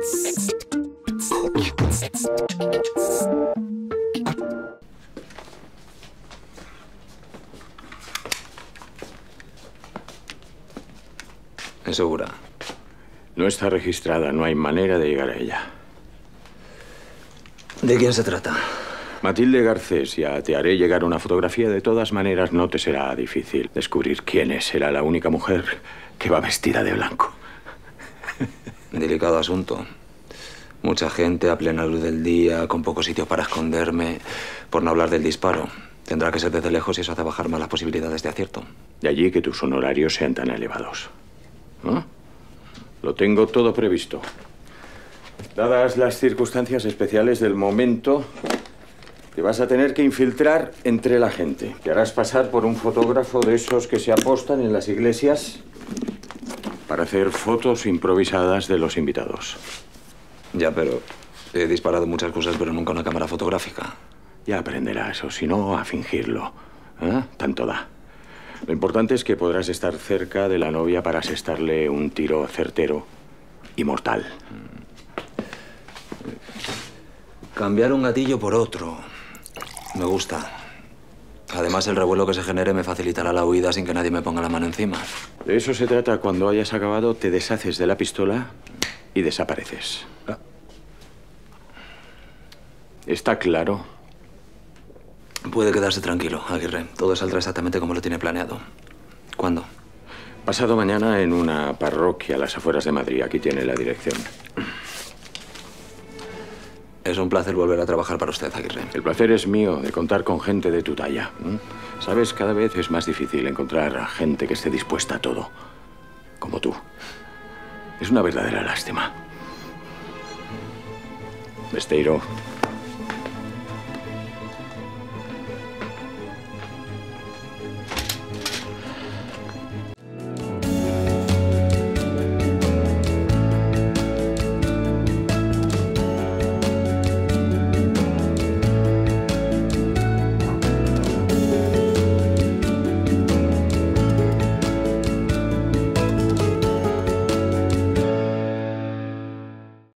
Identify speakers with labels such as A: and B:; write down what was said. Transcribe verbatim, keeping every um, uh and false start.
A: ¿Es segura?
B: No está registrada, no hay manera de llegar a ella.
A: ¿De quién se trata?
B: Matilde Garcés, ya te haré llegar una fotografía. De todas maneras, no te será difícil descubrir quién es. Será la única mujer que va vestida de blanco.
A: Delicado asunto. Mucha gente a plena luz del día, con pocos sitios para esconderme, por no hablar del disparo. Tendrá que ser desde lejos y eso hace bajar más las posibilidades de acierto.
B: De allí que tus honorarios sean tan elevados. ¿No? Lo tengo todo previsto. Dadas las circunstancias especiales del momento, te vas a tener que infiltrar entre la gente. Te harás pasar por un fotógrafo de esos que se apostan en las iglesias para hacer fotos improvisadas de los invitados.
A: Ya, pero he disparado muchas cosas, pero nunca una cámara fotográfica.
B: Ya aprenderás, o si no, a fingirlo. ¿Eh? Tanto da. Lo importante es que podrás estar cerca de la novia para asestarle un tiro certero y mortal.
A: Cambiar un gatillo por otro. Me gusta. Además, el revuelo que se genere me facilitará la huida sin que nadie me ponga la mano encima.
B: De eso se trata. Cuando hayas acabado, te deshaces de la pistola y desapareces.
A: Ah.
B: ¿Está claro?
A: Puede quedarse tranquilo, Aguirre. Todo saldrá exactamente como lo tiene planeado. ¿Cuándo?
B: Pasado mañana en una parroquia a las afueras de Madrid. Aquí tiene la dirección.
A: Es un placer volver a trabajar para usted, Aguirre.
B: El placer es mío de contar con gente de tu talla. Sabes, cada vez es más difícil encontrar a gente que esté dispuesta a todo. Como tú. Es una verdadera lástima. Besteiro.